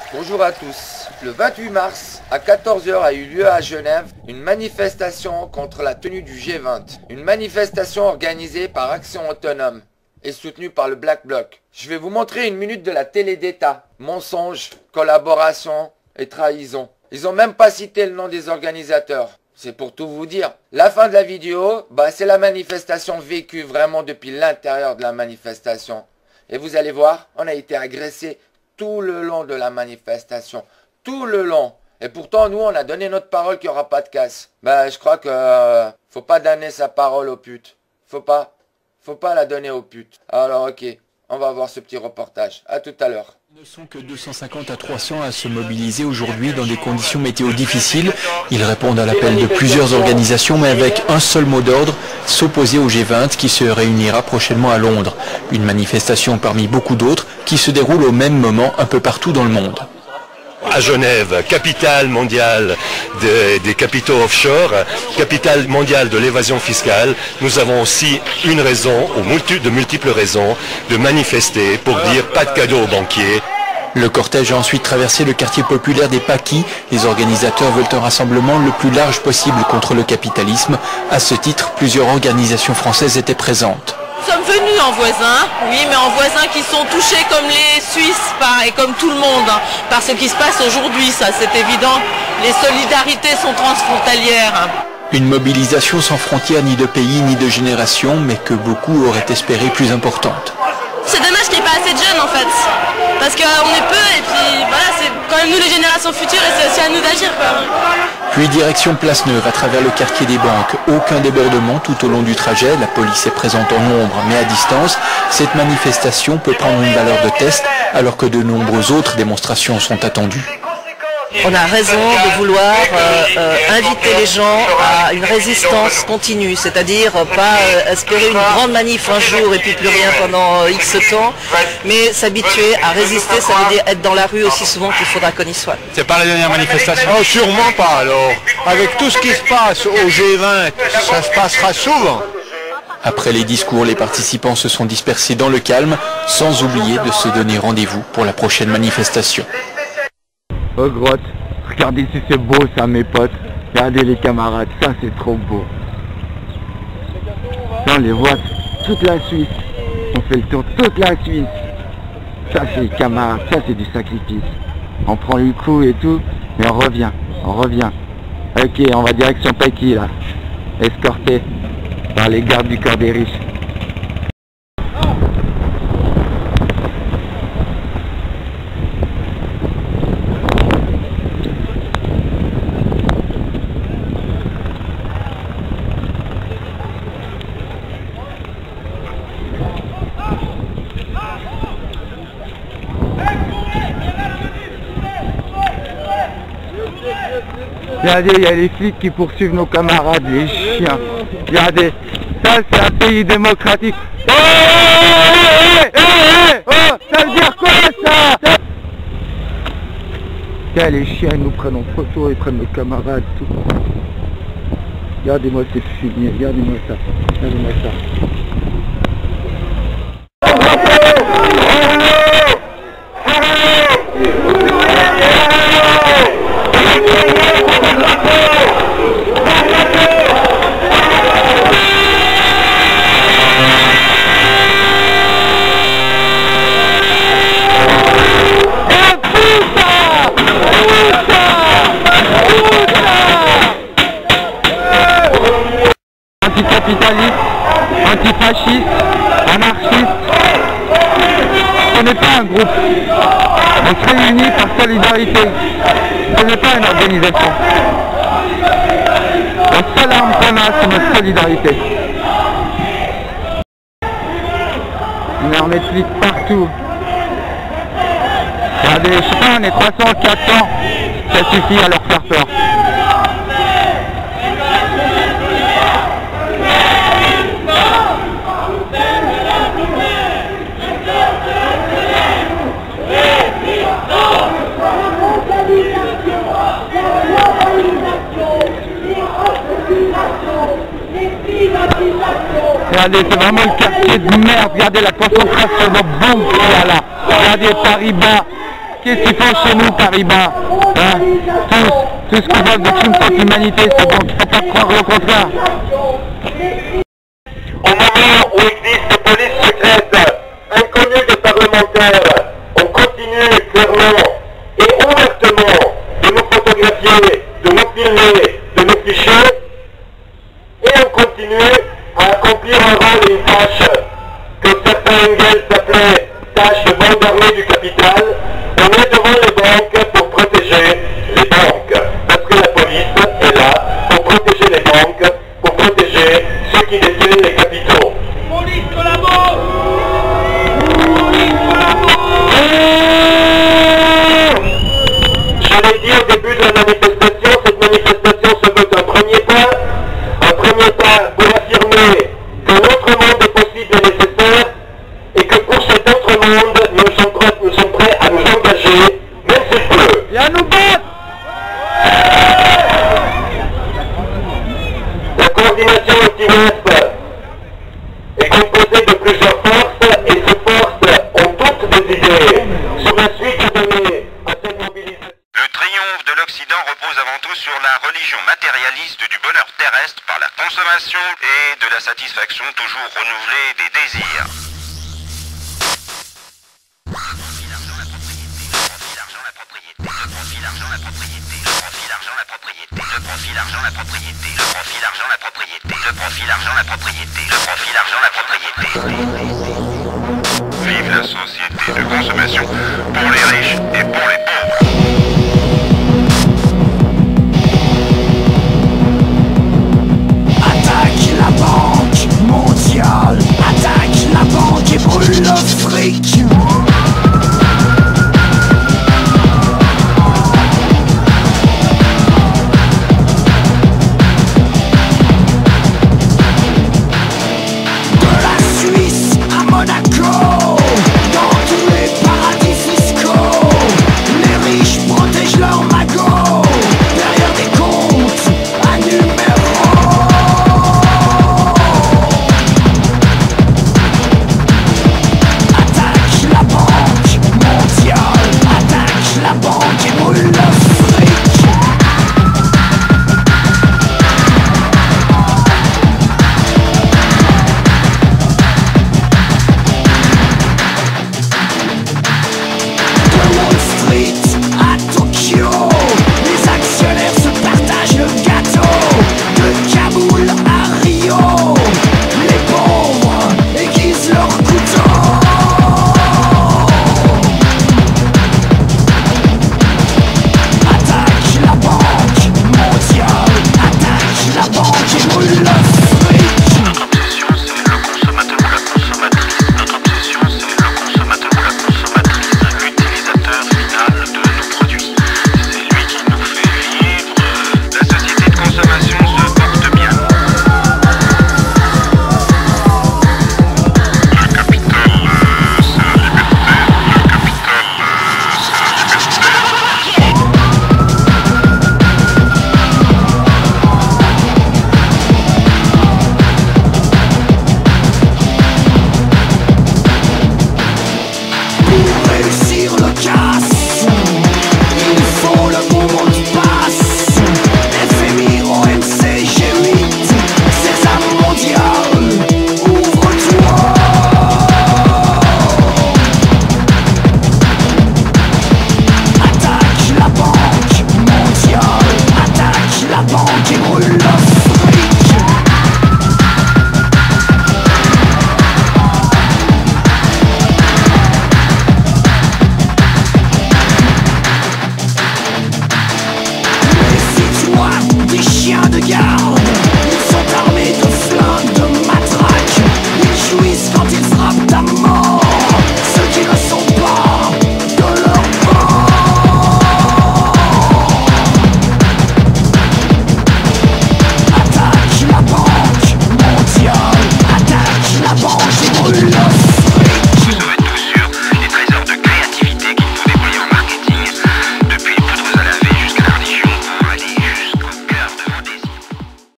Bonjour à tous. Le 28 mars, à 14 h a eu lieu à Genève une manifestation contre la tenue du G20. Une manifestation organisée par Action Autonome et soutenue par le Black Bloc. Je vais vous montrer une minute de la télé d'État. Mensonges, collaboration et trahison. Ils ont même pas cité le nom des organisateurs. C'est pour tout vous dire. La fin de la vidéo, c'est la manifestation vécue vraiment depuis l'intérieur de la manifestation. Et vous allez voir, on a été agressé tout le long de la manifestation. Tout le long. Et pourtant, nous, on a donné notre parole qu'il n'y aura pas de casse. Je crois que faut pas donner sa parole aux putes. Faut pas la donner aux putes. Alors, ok. On va voir ce petit reportage. À tout à l'heure. Ils ne sont que 250 à 300 à se mobiliser aujourd'hui dans des conditions météo difficiles. Ils répondent à l'appel de plusieurs organisations, mais avec un seul mot d'ordre, s'opposer au G20 qui se réunira prochainement à Londres. Une manifestation parmi beaucoup d'autres qui se déroule au même moment un peu partout dans le monde. À Genève, capitale mondiale des capitaux offshore, capitale mondiale de l'évasion fiscale, nous avons aussi une raison, ou de multiples raisons, de manifester pour dire pas de cadeaux aux banquiers. Le cortège a ensuite traversé le quartier populaire des Paquis. Les organisateurs veulent un rassemblement le plus large possible contre le capitalisme. À ce titre, plusieurs organisations françaises étaient présentes. Nous sommes venus en voisins, oui, mais en voisins qui sont touchés comme les Suisses, et comme tout le monde, par ce qui se passe aujourd'hui, ça c'est évident. Les solidarités sont transfrontalières. Une mobilisation sans frontières ni de pays ni de génération, mais que beaucoup auraient espéré plus importante. C'est dommage qu'il n'y ait pas assez de jeunes en fait, parce qu'on est peu et puis voilà, c'est quand même nous les générations futures et c'est aussi à nous d'agir quoi. Puis direction Place Neuve à travers le quartier des banques. Aucun débordement tout au long du trajet, la police est présente en nombre mais à distance. Cette manifestation peut prendre une valeur de test alors que de nombreuses autres démonstrations sont attendues. On a raison de vouloir inviter les gens à une résistance continue, c'est-à-dire pas espérer une grande manif un jour et puis plus rien pendant X temps, mais s'habituer à résister, ça veut dire être dans la rue aussi souvent qu'il faudra qu'on y soit. C'est pas la dernière manifestation? Oh, sûrement pas alors. Avec tout ce qui se passe au G20, ça se passera souvent. Après les discours, les participants se sont dispersés dans le calme, sans oublier de se donner rendez-vous pour la prochaine manifestation. Oh grotte, regardez si c'est beau ça mes potes, regardez les camarades, ça c'est trop beau. Ça, on les voit toute la Suisse, on fait le tour de toute la Suisse. Ça c'est les camarades, ça c'est du sacrifice. On prend le coup et tout, mais on revient. Ok, on va direction Paquis là, escorté par les gardes du corps des riches. Regardez, il y a les flics qui poursuivent nos camarades, les chiens. Regardez, ça c'est un pays démocratique. Oh, ça veut dire quoi ça? Tiens, les chiens ils nous prennent en photo, ils prennent nos camarades, tout. Regardez-moi ces fumiers, regardez-moi ça. Anticapitaliste, antifasciste, anarchiste, ce n'est pas un groupe, on se réunit par solidarité, ce n'est pas une organisation. La seule arme qu'on a, c'est notre solidarité. Une armée de flics partout. Regardez, je sais pas, on est 300, 400, ça suffit à leur faire peur. Regardez, c'est vraiment le quartier de merde. Regardez la concentration de bombes qu'il y a là. Regardez Paris-Bas. qu'est-ce qu'ils font chez nous, Paribas, hein? Tous ce qu'ils veulent de crimes contre l'humanité, c'est bon, faut pas croire le contraire. Au moment où existe des polices secrètes, inconnues des parlementaires, on continue clairement et ouvertement de nous photographier, de nous filmer, de nous ficher, et on continue à accomplir un rôle et une tâche que certains Engels appelaient tâche de bande armée du capital. On est devant les banques pour protéger les banques, parce que la police est là pour protéger les banques, pour protéger ceux qui détiennent les capitaux. Police collabore! Police collabore! Je l'ai dit au début de la manifestation, cette manifestation se veut un premier pas pour affirmer qu'un autre monde est possible et nécessaire, et que pour cet autre monde, nous sommes prêts à nous engager, même s'il pleut. Et à nous battre! La coordination anti-West est composée de plusieurs forces, et ces forces ont toutes des idées sur la suite donnée à cette mobilisation. Le triomphe de l'Occident repose avant tout sur la religion matérialiste du bonheur terrestre par la consommation et de la satisfaction toujours renouvelée des désirs. Vive la société de consommation pour les riches et pour les